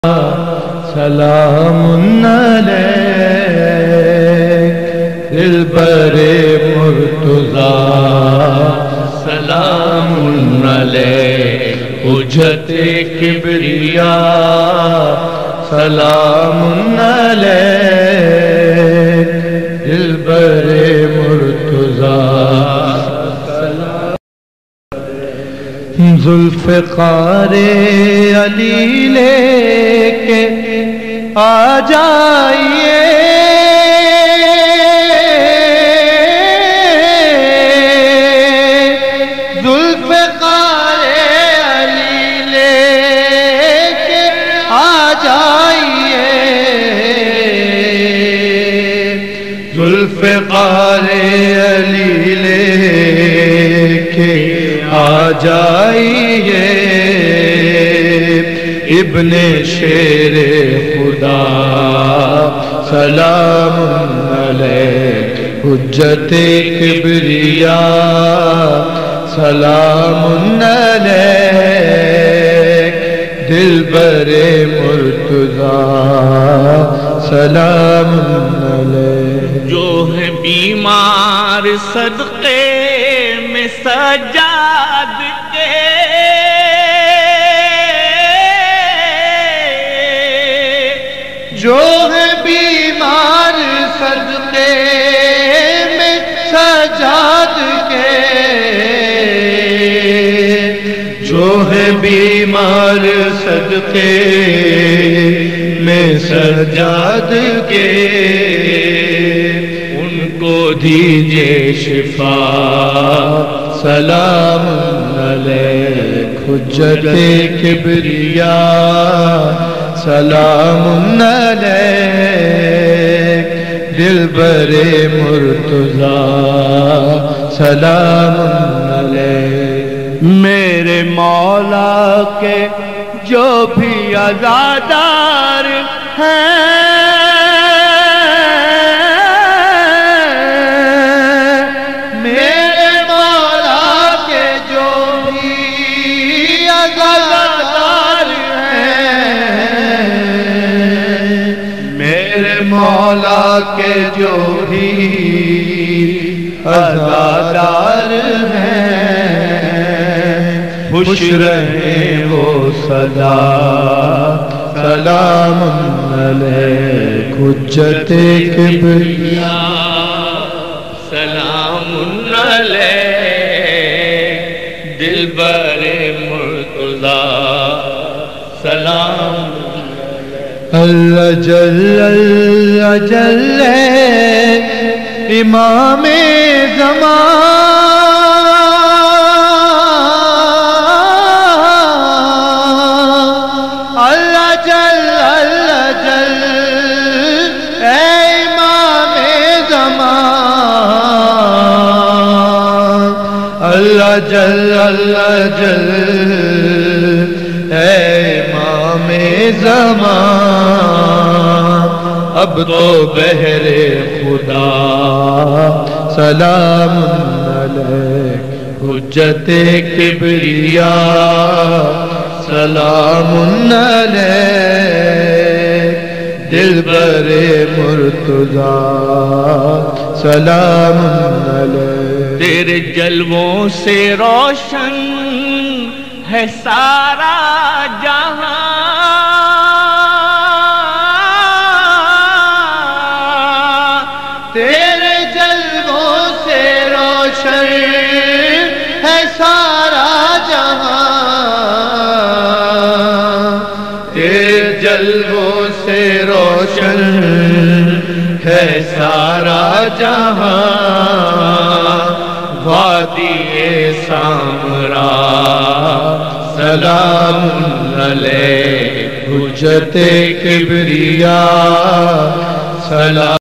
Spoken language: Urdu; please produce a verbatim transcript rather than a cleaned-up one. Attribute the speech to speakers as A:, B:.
A: سلام علیک دلبر مرتضیٰ، سلام علیک حجت کبریاء، سلام علیک دلبر مرتضیٰ، ذوالفقار علی لے کے آ جائیے، ذوالفقار علی لے کے آ جائیے، ذوالفقار علی لے کے آ جائیے، ابن شیر خدا سلام علیک حجت کبریاء، سلام علیک دلبر مرتضیٰ، سلام علیک۔
B: جو ہے بیمار صدقے میں سجاد کے،
A: جو ہے بیمار صدقے میں سجاد کے، جو ہے بیمار صدقے میں سجاد کے، ان کو دیجئے شفا، سلام علیک حجت کبریاء، سلام علیک دلبر مرتضیٰ، سلام علیک۔
B: میرے مولا کے جو بھی عزادار ہیں،
A: میرے مولا کے جو بھی عزادار ہیں، میرے مولا کے جو بھی عزادار ہیں، خوش رہیں وہ سدا، سلام علیک حجت کبریاء،
B: سلام علیک دلبر مرتضیٰ، سلام
A: اللہ جل اللہ جل امام زمان، اللہ جل اللہ جل اے امام زمان، اللہ جل اللہ جل اے امام زمان، اب تو بہر خدا، سلام علیک حجت کبریاء، سلام علیک دلبر مرتضیٰ، سلام علیک۔
B: تیرے جلووں سے روشن ہے سارا جہاں،
A: تیرے جلووں سے روشن ہے سارا جہاں، تیرے جلووں سے روشن ہے سارا جہاں، وادی سامرا، سلام علیک حجت کبریاء، سلام